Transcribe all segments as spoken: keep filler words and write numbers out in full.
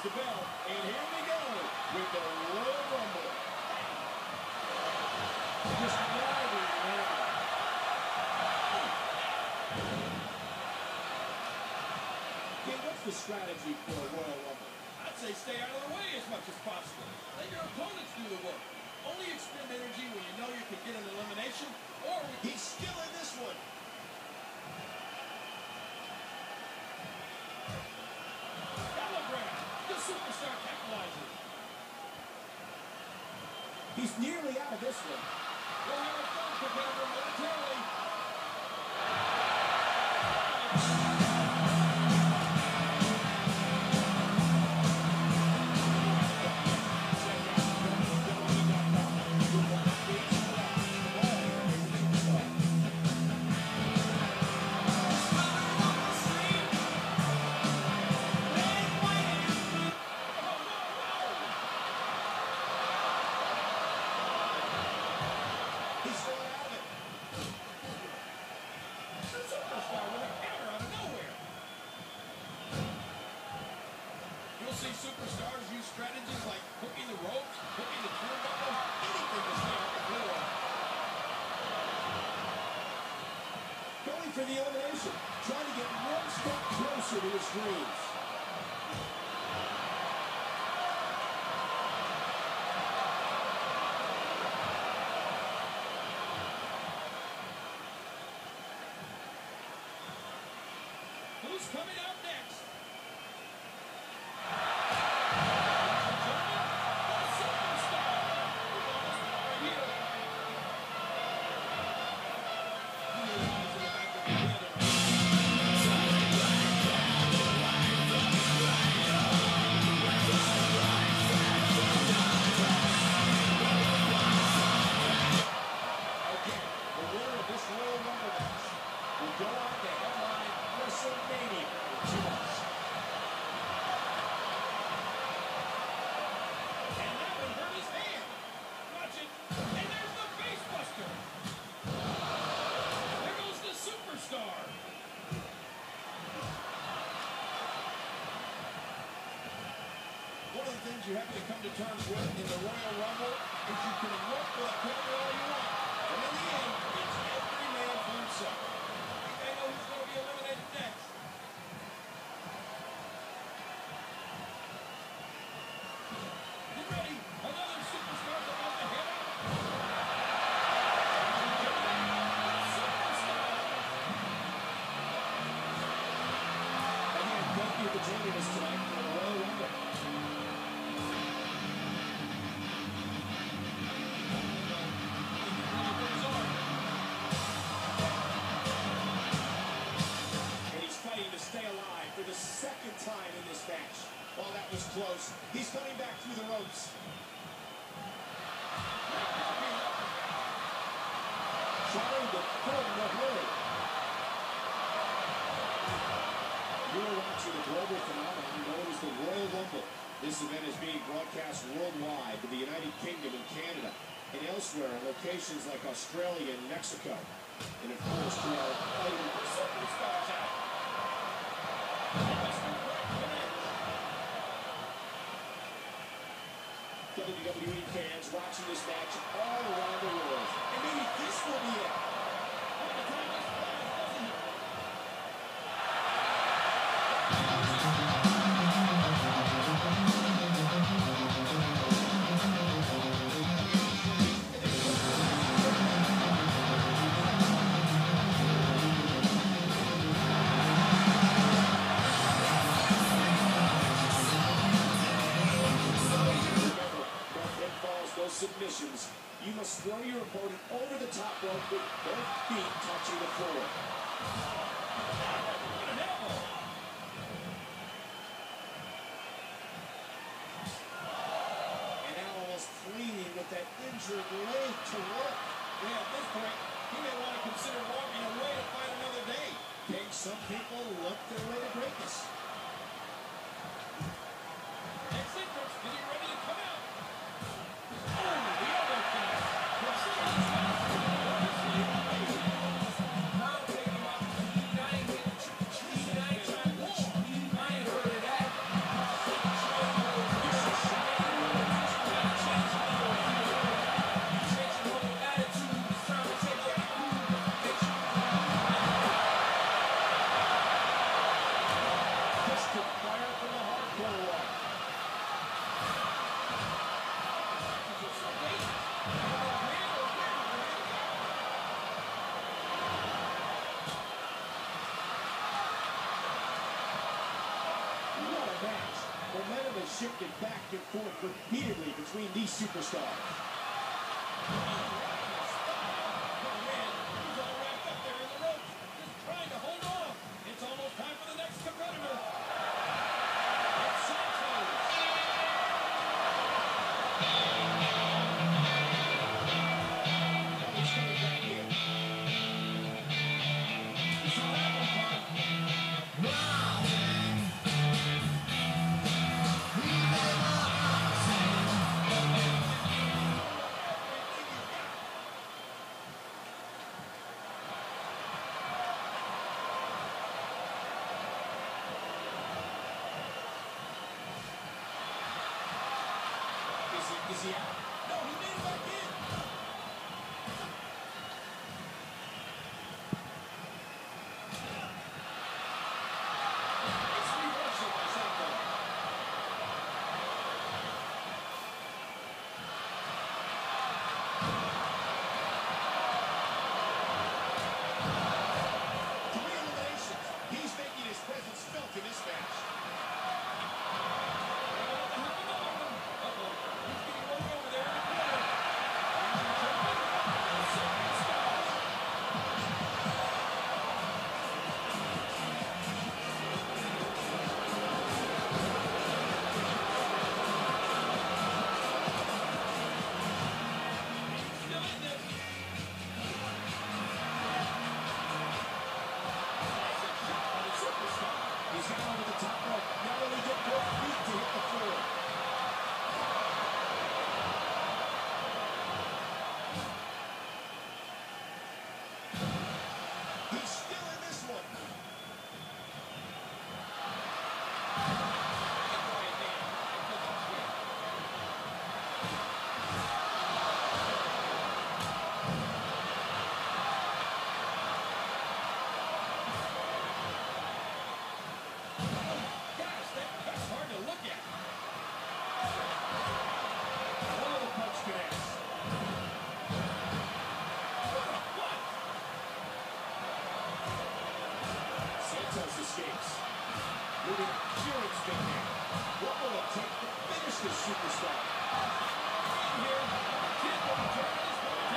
the bell, and here we go with the Royal Rumble. Just riding now. Okay, what's the strategy for a Royal Rumble? I'd say stay out of the way as much as possible. Let your opponents do the work. Only expend energy when you know you can get an elimination, or we can... He's still in this one. The superstar capitalizes. He's nearly out of this one. We'll have a third competitor momentarily. Superstars use strategies like hooking the ropes, hooking the turnbuckle, anything to stay on the floor. Going for the elimination, trying to get one step closer to his dreams. Who's coming out next? Go on to headline WrestleMania in two months. And that one hurt his hand. Watch it. And there's the face buster. There goes the superstar. One of the things you have to come to terms with in the Royal Rumble is you can work with a partner all you want. But in the end, it's every man for himself. They know who's going to be eliminated next. Get ready. Another superstar's about to hit him. Superstar. Again, thank you for joining us tonight for the Royal Rumble. Stay alive for the second time in this match. While that was close, he's coming back through the ropes. Trying to pull the hurry. You are watching the global phenomenon known as the Royal Rumble. This event is being broadcast worldwide to the United Kingdom and Canada, and elsewhere in locations like Australia and Mexico. And of course, to our fighting superstars out. W W E fans watching this match all around the world. And maybe this will be it. Submissions, you must throw your opponent over the top rope with both feet touching the floor. And now almost cleaning with that injured leg to work. Yeah, at this point, he may want to consider walking away to fight another day. Okay, some people look their way to greatness. Next entrance, getting ready to come out. Oh, the other thing. I ain't heard of that. between these superstars. Is he out? No, he made it back in. It's reversal by Santos. Three eliminations. He's making his presence felt in this match. He's got over the top rope. Now will he get both feet to hit the floor? He's still in this one. Escapes. Moving pure instinct now. What will it take to finish this superstar? Here, kid will return his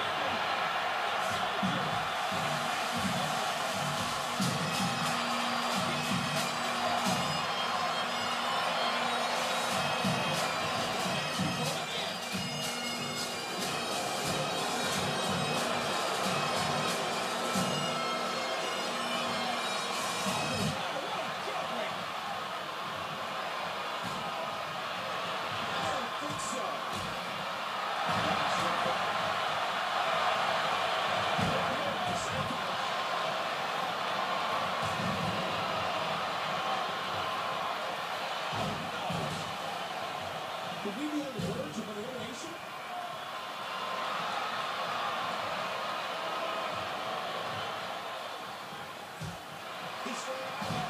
Could we be on the verge of an elimination? He's going out.